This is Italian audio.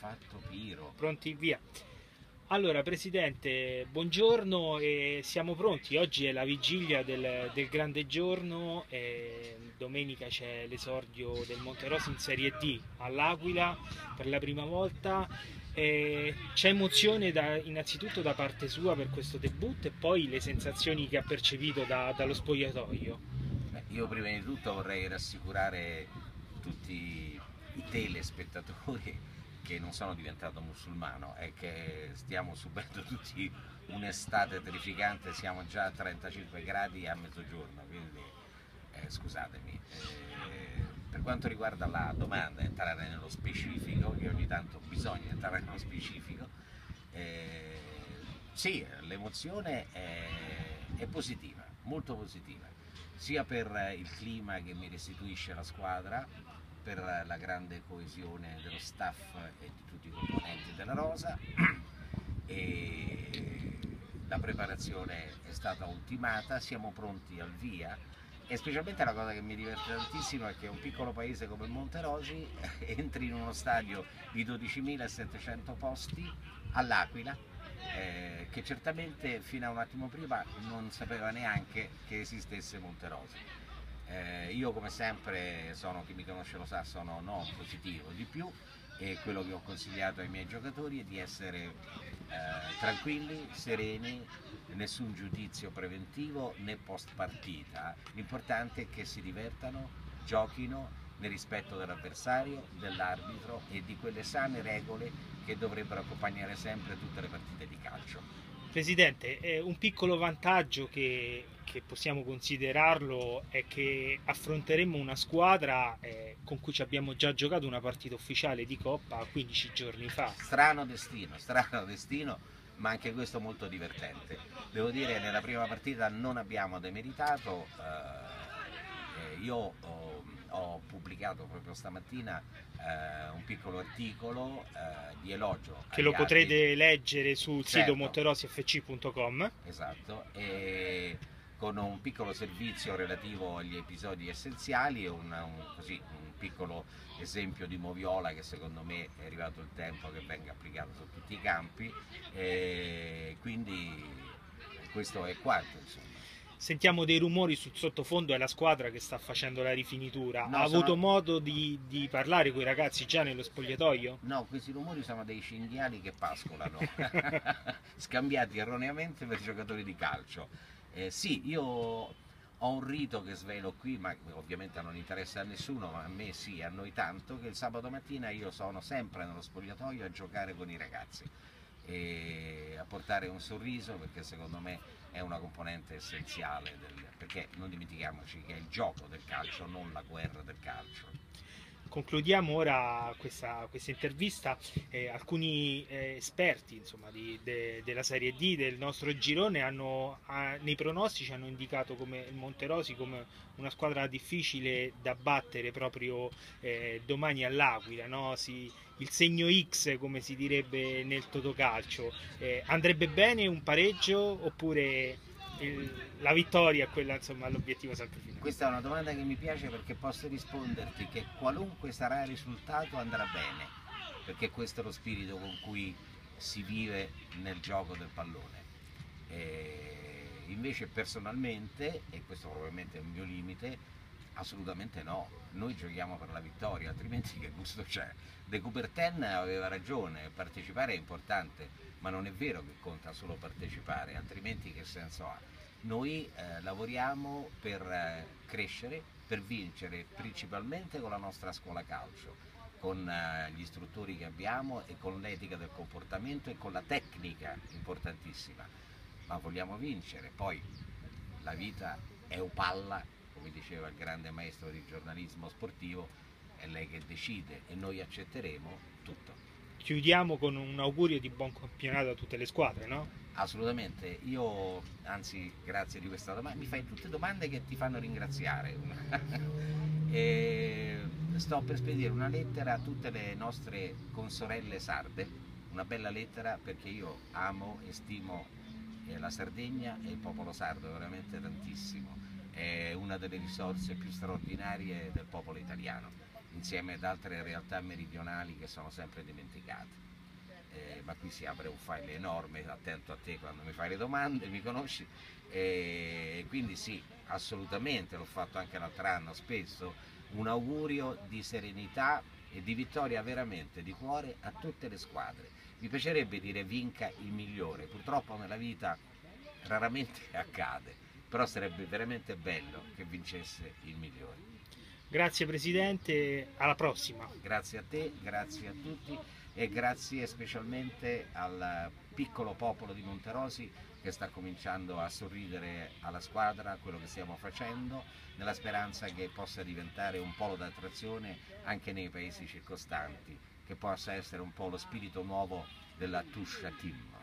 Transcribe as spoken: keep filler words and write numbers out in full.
fatto Piro? Pronti, via. Allora, Presidente, buongiorno e siamo pronti. Oggi è la vigilia del, del grande giorno. E domenica c'è l'esordio del Monterosi in Serie D all'Aquila per la prima volta. E c'è emozione da- innanzitutto da parte sua per questo debutto e poi le sensazioni che ha percepito da- dallo spogliatoio. Beh, io prima di tutto vorrei rassicurare tutti i telespettatori che non sono diventato musulmano e che stiamo subendo tutti un'estate terrificante, siamo già a trentacinque gradi a mezzogiorno, quindi eh, scusatemi. Eh, per quanto riguarda la domanda, entrare nello specifico, che ogni tanto bisogna entrare nello specifico, eh, sì, l'emozione è, è positiva, molto positiva, sia per il clima che mi restituisce la squadra, per la grande coesione dello staff e di tutti i componenti della rosa, e la preparazione è stata ultimata, siamo pronti al via e specialmente la cosa che mi diverte tantissimo è che un piccolo paese come Monterosi entri in uno stadio di dodicimilasettecento posti all'Aquila, eh, che certamente fino a un attimo prima non sapeva neanche che esistesse Monterosi. Eh, io come sempre sono, chi mi conosce lo sa, sono non positivo di più, e quello che ho consigliato ai miei giocatori è di essere eh, tranquilli, sereni, nessun giudizio preventivo né post partita. L'importante è che si divertano, giochino nel rispetto dell'avversario, dell'arbitro e di quelle sane regole che dovrebbero accompagnare sempre tutte le partite di calcio. Presidente, eh, un piccolo vantaggio che, che possiamo considerarlo è che affronteremo una squadra eh, con cui ci abbiamo già giocato una partita ufficiale di Coppa quindici giorni fa. Strano destino, strano destino, ma anche questo molto divertente. Devo dire, nella prima partita non abbiamo demeritato, eh, io ho, ho pubblicato proprio stamattina eh, un piccolo articolo eh, di elogio Che agli lo arbitri. potrete leggere sul sito Certo, monterosifc punto com. esatto, e con un piccolo servizio relativo agli episodi essenziali e un, un, così, un piccolo esempio di moviola che secondo me è arrivato il tempo che venga applicato su tutti i campi, e quindi questo è quanto, insomma. Sentiamo dei rumori sul sottofondo, è la squadra che sta facendo la rifinitura. Ha No, avuto sono, modo di, di parlare con i ragazzi già nello spogliatoio? no, questi rumori sono dei cinghiali che pascolano, scambiati erroneamente per giocatori di calcio. Eh, sì, io ho un rito che svelo qui, ma ovviamente non interessa a nessuno, ma a me sì, a noi tanto, che il sabato mattina io sono sempre nello spogliatoio a giocare con i ragazzi e a portare un sorriso, perché secondo me è una componente essenziale, del, perché non dimentichiamoci che è il gioco del calcio, non la guerra del calcio. Concludiamo ora questa, questa intervista. Eh, alcuni eh, esperti insomma, di- de- della Serie D del nostro girone hanno, ha- nei pronostici hanno indicato come il Monterosi come una squadra difficile da battere proprio eh, domani all'Aquila, no? Si- il segno X, come si direbbe nel totocalcio. Eh, andrebbe bene un pareggio oppure il- la vittoria è quella, insomma, l'obiettivo sempre finale? Questa è una domanda che mi piace perché posso risponderti che qualunque sarà il risultato andrà bene, perché questo è lo spirito con cui si vive nel gioco del pallone. E invece personalmente, e questo probabilmente è un mio limite, assolutamente no, noi giochiamo per la vittoria, altrimenti che gusto c'è? De Coubertin aveva ragione, partecipare è importante, ma non è vero che conta solo partecipare, altrimenti che senso ha? Noi eh, lavoriamo per eh, crescere, per vincere, principalmente con la nostra scuola calcio, con eh, gli istruttori che abbiamo e con l'etica del comportamento e con la tecnica importantissima, ma vogliamo vincere. Poi la vita è upalla, come diceva il grande maestro di giornalismo sportivo, è lei che decide e noi accetteremo tutto. Chiudiamo con un augurio di buon campionato a tutte le squadre, no? Assolutamente, io anzi grazie di questa domanda, mi fai tutte domande che ti fanno ringraziare. E sto per spedire una lettera a tutte le nostre consorelle sarde, una bella lettera perché io amo e stimo eh, la Sardegna e il popolo sardo veramente tantissimo, è una delle risorse più straordinarie del popolo italiano insieme ad altre realtà meridionali che sono sempre dimenticate. Eh, ma qui si apre un file enorme, attento a te quando mi fai le domande, mi conosci, e quindi sì, assolutamente, l'ho fatto anche l'altro anno spesso, un augurio di serenità e di vittoria veramente di cuore a tutte le squadre. Mi piacerebbe dire vinca il migliore, purtroppo nella vita raramente accade, però sarebbe veramente bello che vincesse il migliore. Grazie Presidente, alla prossima. Grazie a te, grazie a tutti e grazie specialmente al piccolo popolo di Monterosi che sta cominciando a sorridere alla squadra, a quello che stiamo facendo, nella speranza che possa diventare un polo d'attrazione anche nei paesi circostanti, che possa essere un po' lo spirito nuovo della Tuscia Team.